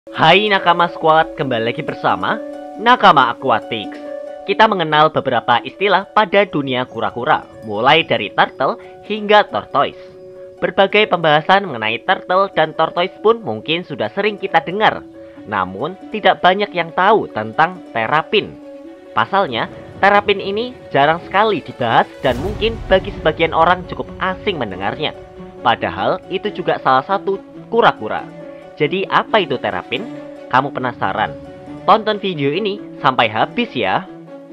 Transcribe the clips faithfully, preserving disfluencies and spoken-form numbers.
Hai Nakama Squad, kembali lagi bersama Nakama Aquatics. Kita mengenal beberapa istilah pada dunia kura-kura, mulai dari turtle hingga tortoise. Berbagai pembahasan mengenai turtle dan tortoise pun mungkin sudah sering kita dengar. Namun, tidak banyak yang tahu tentang terapin. Pasalnya, terapin ini jarang sekali dibahas dan mungkin bagi sebagian orang cukup asing mendengarnya. Padahal, itu juga salah satu kura-kura. Jadi apa itu terapin? Kamu penasaran? Tonton video ini sampai habis ya.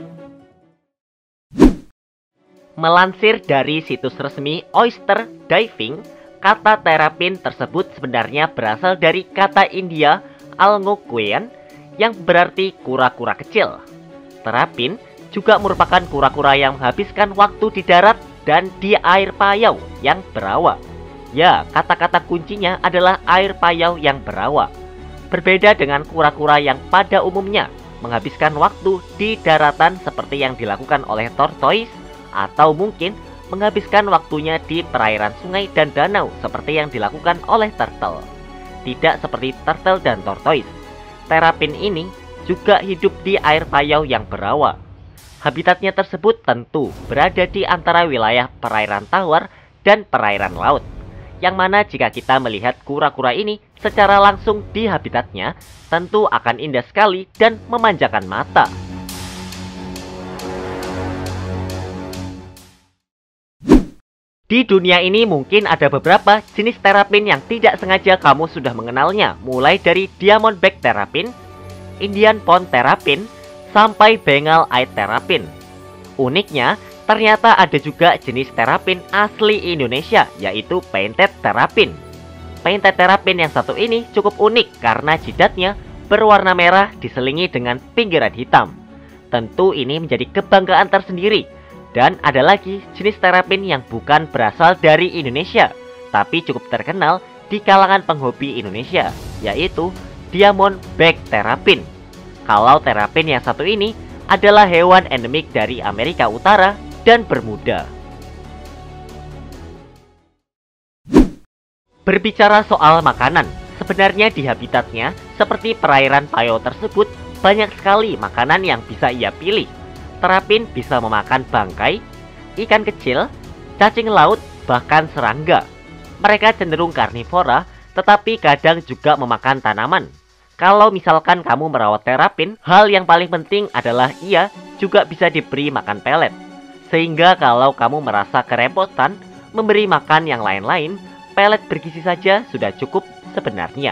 Melansir dari situs resmi Oyster Diving, kata terapin tersebut sebenarnya berasal dari kata India Algonquian yang berarti kura-kura kecil. Terapin juga merupakan kura-kura yang menghabiskan waktu di darat dan di air payau yang berawa. Ya, kata-kata kuncinya adalah air payau yang berawa. Berbeda dengan kura-kura yang pada umumnya menghabiskan waktu di daratan seperti yang dilakukan oleh tortoise, atau mungkin menghabiskan waktunya di perairan sungai dan danau seperti yang dilakukan oleh turtle. Tidak seperti turtle dan tortoise, terapin ini juga hidup di air payau yang berawa. Habitatnya tersebut tentu berada di antara wilayah perairan tawar dan perairan laut. Yang mana jika kita melihat kura-kura ini secara langsung di habitatnya, tentu akan indah sekali dan memanjakan mata. Di dunia ini mungkin ada beberapa jenis terapin yang tidak sengaja kamu sudah mengenalnya, mulai dari diamondback terapin, Indian pond terapin, sampai Bengal eye terapin. Uniknya, ternyata ada juga jenis terapin asli Indonesia, yaitu painted terapin. Painted terapin yang satu ini cukup unik karena jidatnya berwarna merah diselingi dengan pinggiran hitam. Tentu ini menjadi kebanggaan tersendiri. Dan ada lagi jenis terapin yang bukan berasal dari Indonesia, tapi cukup terkenal di kalangan penghobi Indonesia, yaitu diamondback terapin. Kalau terapin yang satu ini adalah hewan endemik dari Amerika Utara dan Bermuda. Berbicara soal makanan, sebenarnya di habitatnya seperti perairan payau tersebut banyak sekali makanan yang bisa ia pilih. Terapin bisa memakan bangkai, ikan kecil, cacing laut, bahkan serangga. Mereka cenderung karnivora, tetapi kadang juga memakan tanaman. Kalau misalkan kamu merawat terapin, hal yang paling penting adalah ia juga bisa diberi makan pelet. Sehingga kalau kamu merasa kerepotan memberi makan yang lain-lain, pelet bergizi saja sudah cukup sebenarnya.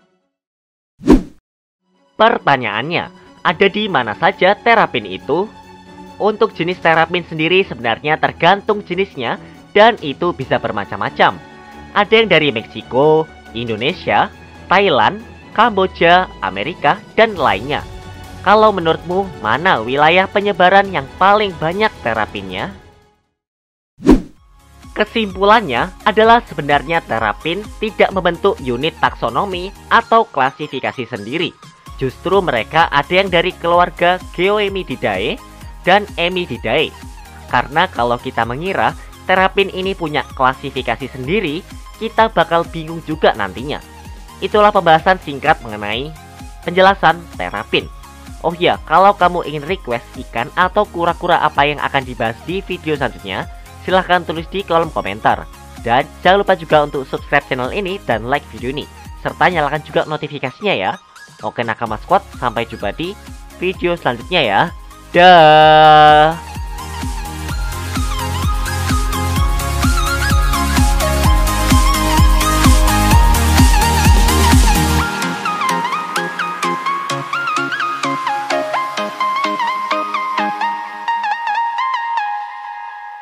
Pertanyaannya, ada di mana saja terapin itu? Untuk jenis terapin sendiri sebenarnya tergantung jenisnya dan itu bisa bermacam-macam. Ada yang dari Meksiko, Indonesia, Thailand, Kamboja, Amerika, dan lainnya. Kalau menurutmu, mana wilayah penyebaran yang paling banyak terapinnya? Kesimpulannya adalah sebenarnya terapin tidak membentuk unit taksonomi atau klasifikasi sendiri. Justru mereka ada yang dari keluarga Geoemididae dan Emididae. Karena kalau kita mengira terapin ini punya klasifikasi sendiri, kita bakal bingung juga nantinya. Itulah pembahasan singkat mengenai penjelasan terapin. Oh ya, kalau kamu ingin request ikan atau kura-kura apa yang akan dibahas di video selanjutnya, silahkan tulis di kolom komentar. Dan jangan lupa juga untuk subscribe channel ini dan like video ini, serta nyalakan juga notifikasinya ya. Oke Nakama Squad, sampai jumpa di video selanjutnya ya. Dah.